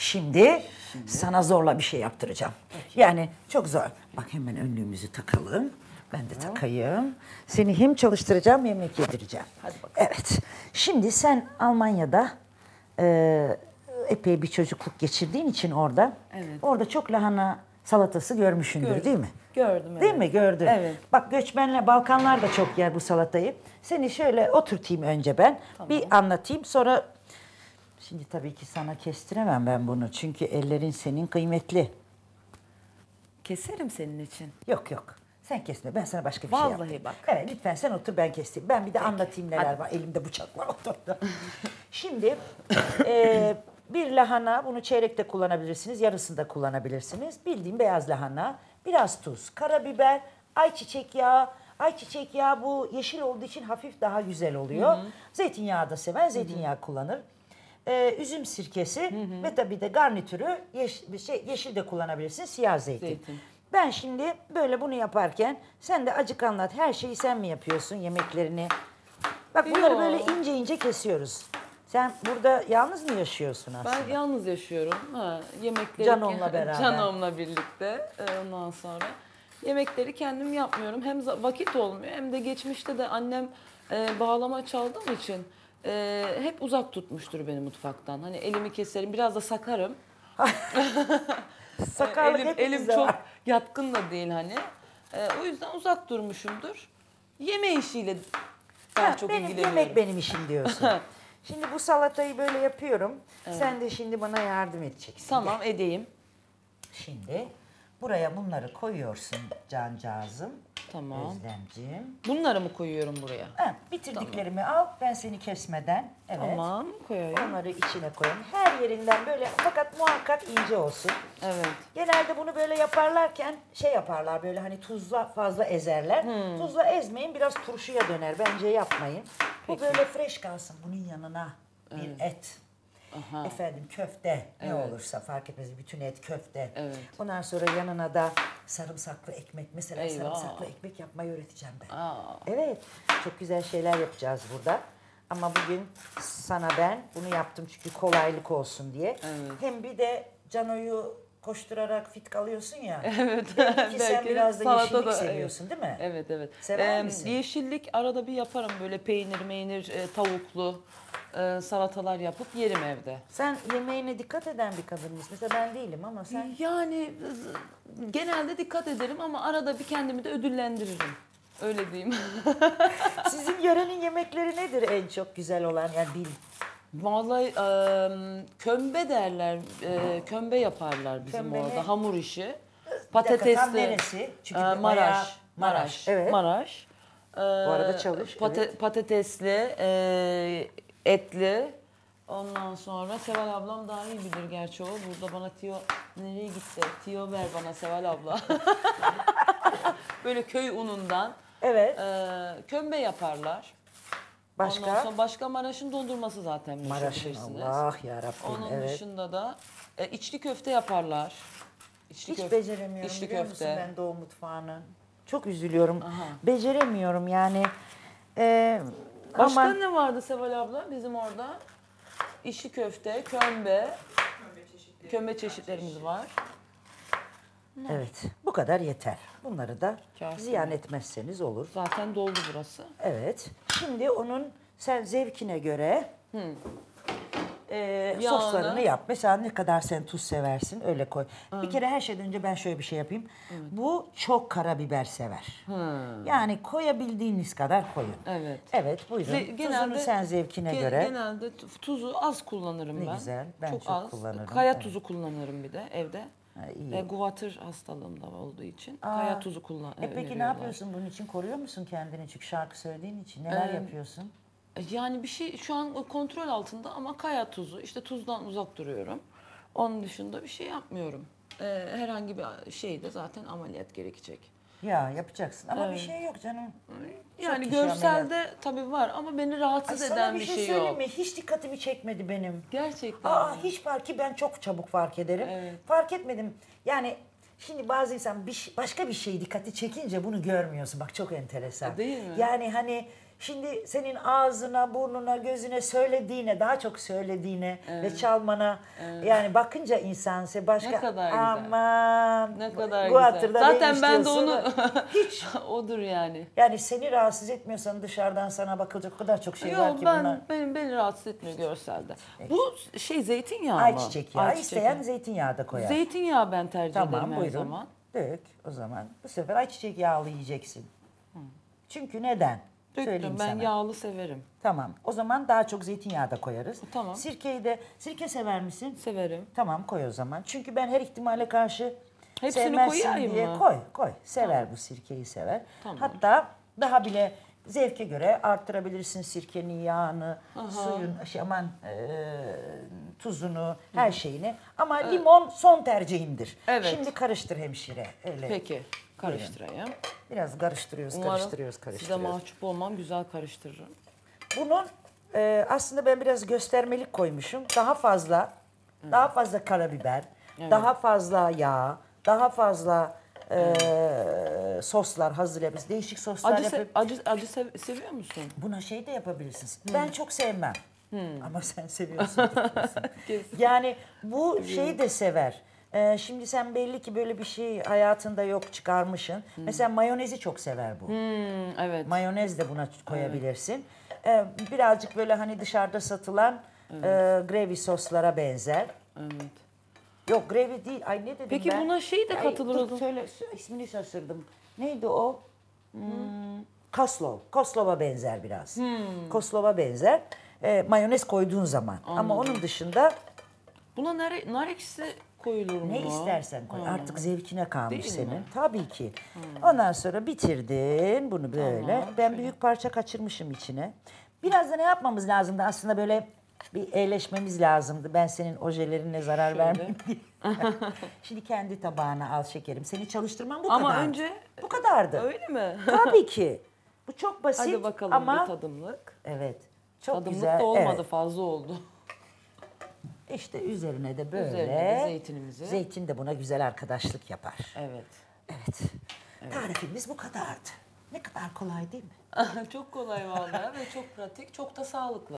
Şimdi sana zorla bir şey yaptıracağım. Yani çok zor. Bak hemen önlüğümüzü takalım. Ben de takayım. Seni hem çalıştıracağım hem yemek yedireceğim. Hadi bakalım. Evet. Şimdi sen Almanya'da epey bir çocukluk geçirdiğin için orada. Evet. Orada çok lahana salatası görmüşsündür Gördüm. değil mi? Gördüm, evet. Değil mi? Gördün. Evet. Bak göçmenler, Balkanlar da çok yer bu salatayı. Seni şöyle oturtayım önce ben. Bir anlatayım sonra... Şimdi tabii ki sana kestiremem ben bunu. Çünkü ellerin senin kıymetli. Keserim senin için. Yok yok. Sen kesme. Ben sana başka bir şey Vallahi yapayım. bak. Evet lütfen sen otur ben keseyim. Ben bir de anlatayım neler var. Elimde bıçak var oturdu. Şimdi bir lahana, bunu çeyrekte kullanabilirsiniz. Yarısını da kullanabilirsiniz. Bildiğim beyaz lahana. Biraz tuz, karabiber, ayçiçek yağı. Ayçiçek yağı bu yeşil olduğu için hafif daha güzel oluyor. Zeytinyağı da seven zeytinyağı kullanır. Üzüm sirkesi ve tabii de garnitürü yeşil de kullanabilirsiniz. Siyah zeytin. Ben şimdi böyle bunu yaparken sen de acık anlat. Her şeyi sen mi yapıyorsun yemeklerini? Bak bunları Yo. böyle ince ince kesiyoruz. Sen burada yalnız mı yaşıyorsun aslında? Ben yalnız yaşıyorum. Yemekleri Canom'la beraber. Canom'la birlikte. Ondan sonra yemekleri kendim yapmıyorum. Hem vakit olmuyor hem de geçmişte de annem bağlama çaldığım için hep uzak tutmuştur beni mutfaktan. Hani elimi keserim, biraz da sakarım. Sakarlık elim hepimizde çok var. yatkın da değil hani. O yüzden uzak durmuşumdur. Yeme işiyle daha çok Benim ilgileniyorum. yemek benim işim diyorsun. Şimdi bu salatayı böyle yapıyorum. Sen de şimdi bana yardım edeceksin. Tamam, edeyim. Şimdi buraya bunları koyuyorsun cancağızım. Tamam. Özlemciğim. Bunları mı koyuyorum buraya? Bitirdiklerimi al ben seni kesmeden. Evet. Tamam, koyayım. Onları içine koyun. Her yerinden böyle fakat muhakkak ince olsun. Evet. Genelde bunu böyle yaparlarken şey yaparlar böyle hani tuzla fazla ezerler. Tuzla ezmeyin biraz turşuya döner. Bence yapmayın. Bu böyle fresh kalsın bunun yanına bir et. Aha. Efendim köfte ne olursa fark etmez bütün et köfte. Evet. Ondan sonra yanına da sarımsaklı ekmek. Mesela Eyvah. sarımsaklı ekmek yapmayı öğreteceğim ben. Aa. Evet çok güzel şeyler yapacağız burada. Ama bugün sana ben bunu yaptım çünkü kolaylık olsun diye. Evet. Hem bir de Cano'yu koşturarak fit kalıyorsun ya. Evet. Belki sen Belki biraz da salata yeşillik da, seviyorsun değil mi? Evet, evet. Sever misin? Yeşillik arada bir yaparım böyle peynir, tavuklu salatalar yapıp yerim evde. Sen yemeğine dikkat eden bir kadın mısın? Mesela ben değilim ama sen... Yani genelde dikkat ederim ama arada bir kendimi de ödüllendiririm. Öyle diyeyim. Sizin yörenin yemekleri nedir en çok güzel olan yani bil? Vallahi kömbe derler. Kömbe yaparlar bizim Kömbe ne? orada. Hamur işi. Bir dakika, Patatesli. tam neresi? Çünkü bayağı- Maraş. Evet. Maraş. Bu arada çalış. Evet. Patatesli, etli. Ondan sonra Seval ablam daha iyi bilir gerçi o. Burada bana nereye gitti? Tiyo ver bana Seval abla. Böyle köy unundan Evet. kömbe yaparlar. Başka? Ondan sonra başka Maraş'ın dondurması zaten meşhur Maraş'ın bilirsiniz. Allah yarabbim Onun evet. dışında da içli köfte yaparlar. Hiç beceremiyorum içli biliyor köfte. musun ben doğu mutfağını? Çok üzülüyorum. Aha. Beceremiyorum yani. Başka Ama ne vardı Seval abla bizim orada? İçli köfte, kömbe. Kömbe çeşitlerimiz var. evet bu kadar yeter. Bunları da Kafi. ziyan etmezseniz olur. Zaten doldu burası. Evet. Şimdi onun sen zevkine göre Yağını. soslarını yap. Mesela ne kadar sen tuz seversin öyle koy. Bir kere her şeyden önce ben şöyle bir şey yapayım. Bu çok karabiber sever. Yani koyabildiğiniz kadar koyun. Evet. Evet buyurun. Tuzunu sen zevkine göre. Genelde tuzu az kullanırım Ne ben. güzel, ben çok az. kullanırım, Kaya evet. tuzu kullanırım bir de evde. iyi. Guatr hastalığım da olduğu için kaya tuzu Peki ne öneriyorlar. yapıyorsun bunun için? Koruyor musun kendini? Çünkü şarkı söylediğin için. Neler yapıyorsun? Yani bir şey şu an kontrol altında ama kaya tuzu, işte tuzdan uzak duruyorum. Onun dışında bir şey yapmıyorum. Herhangi bir şeyde zaten ameliyat gerekecek. Ya yapacaksın ama bir şey yok canım. Yani kişi ameliyat. görselde tabii var ama beni rahatsız Sana eden bir bir şey şey söyleyeyim yok. mi? Hiç dikkatimi çekmedi benim. Gerçekten. Hiç ki ben çok çabuk fark ederim. Evet. Fark etmedim. Yani şimdi bazı insan başka bir şey dikkati çekince bunu görmüyorsun. Bak çok enteresan. Değil mi? Yani hani Şimdi senin ağzına, burnuna, gözüne söylediğine, daha çok söylediğine ve çalmana yani bakınca insan başka Ne kadar güzel. aman Ne kadar bu güzel. hatırda Zaten neymiş ben de diyorsun. onu Hiç. odur yani. Yani seni rahatsız etmiyorsan dışarıdan sana bakılacak o kadar çok şey var Yok ki bunlar. beni rahatsız etmiyor görselde. Bu şey zeytinyağı mı? Ayçiçek yağı. Ayçiçek İsteyen yağı. zeytinyağı da koyar. Zeytinyağı ben tercih ederim Tamam her buyurun. zaman. Dök o zaman. Bu sefer ayçiçek yağlı yiyeceksin. Çünkü neden? Söyleyeyim Döktüm ben sana. yağlı severim. Tamam. O zaman daha çok zeytinyağı da koyarız. Tamam. Sirke sever misin? Severim. Tamam koy o zaman. Çünkü ben her ihtimale karşı Hepsini sevmezsin koyayım diye mı? koy. Sever bu sirkeyi sever. Tamam. Hatta daha bile zevke göre arttırabilirsin sirkenin yağını, suyun, tuzunu, her şeyini. Ama limon son tercihimdir. Evet. Şimdi karıştır hemşire. Öyle. Peki karıştırayım. Biraz karıştırıyoruz. Umarım size mahcup olmam, güzel karıştırırım. Bunun aslında ben biraz göstermelik koymuşum. Daha fazla karabiber, daha fazla yağ, daha fazla soslar hazır yapıyoruz. Değişik soslar yapıp Acı seviyor musun? buna şey de yapabilirsiniz. Ben çok sevmem. Ama sen seviyorsun. Kesin. Yani bu şeyi de sever. Şimdi sen belli ki böyle bir şey hayatında yok çıkarmışsın. Mesela mayonezi çok sever bu. Evet. Mayonez de buna koyabilirsin. Birazcık böyle hani dışarıda satılan gravy soslara benzer. Evet. Yok gravy değil. Ay ne dedim Peki ben? buna şey de Ay, katılır dur, o zaman. söyle ismini şaşırdım. Neydi o? Koslov. Koslov'a benzer biraz. Koslov'a benzer. Mayonez koyduğun zaman. Ama onun dışında Buna nar ekşisi koyulur mu? ne istersen koy. Artık zevkine kalmış Değil senin. mi? Tabii ki. Ondan sonra bitirdin bunu böyle. Tamam, Ben büyük parça kaçırmışım içine. Biraz da ne yapmamız lazımdı? Aslında böyle bir eğleşmemiz lazımdı. Ben senin ojelerinle zarar vermeyeyim diye. Şimdi kendi tabağına al şekerim. Seni çalıştırmam bu Ama kadardı. önce Bu kadardı. öyle mi? Tabii ki. Bu çok basit Hadi bakalım ama bir tadımlık. evet. Çok Tadımlık güzel. da olmadı, Evet. fazla oldu. İşte üzerine de böyle. Üzerine de zeytinimizi. Zeytin de buna güzel arkadaşlık yapar. Evet. Evet. Tarifimiz bu kadardı. Ne kadar kolay değil mi? Çok kolay vallahi ve çok pratik, çok da sağlıklı.